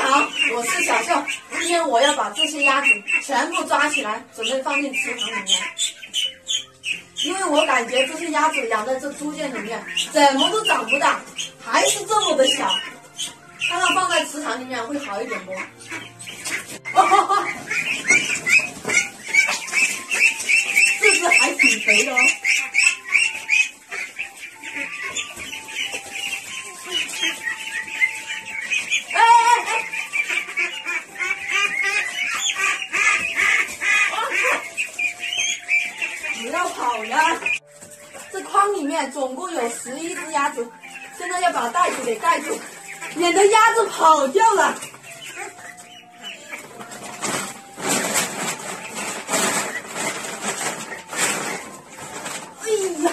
好，我是小秀。今天我要把这些鸭子全部抓起来，准备放进池塘里面。因为我感觉这些鸭子养在这猪圈里面，怎么都长不大，还是这么的小。看看放在池塘里面会好一点不？哦，这只还挺肥的哦。不要跑呀！这筐里面总共有11只鸭子，现在要把袋子给盖住，免得鸭子跑掉了。哎呀！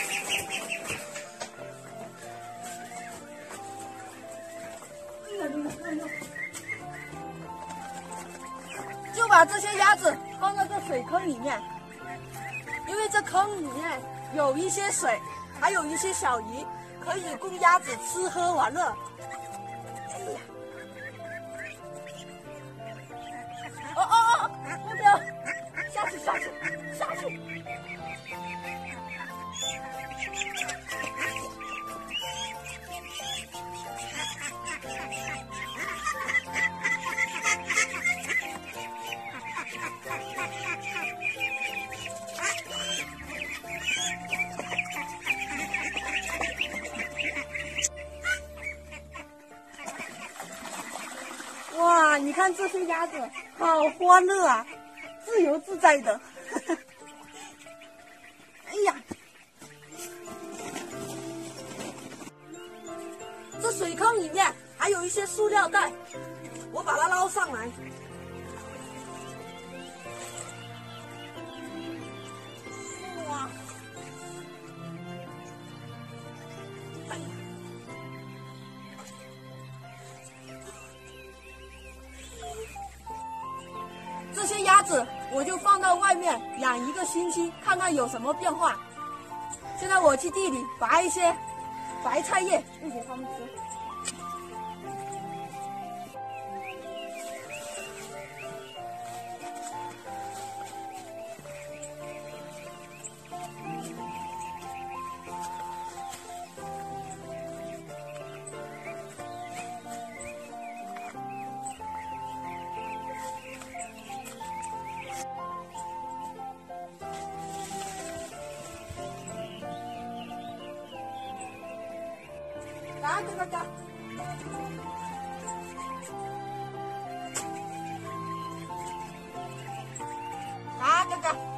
就把这些鸭子放到这水坑里面。因为这坑里面有一些水，还有一些小鱼，可以供鸭子吃喝玩乐。哎呀！目标，下去！哇，你看这些鸭子好欢乐啊，自由自在的。哎呀，这水坑里面还有一些塑料袋，我把它捞上来。哇！哎呀！这些鸭子我就放到外面养1个星期，看看有什么变化。现在我去地里拔一些白菜叶，喂给它们吃。嘎嘎嘎！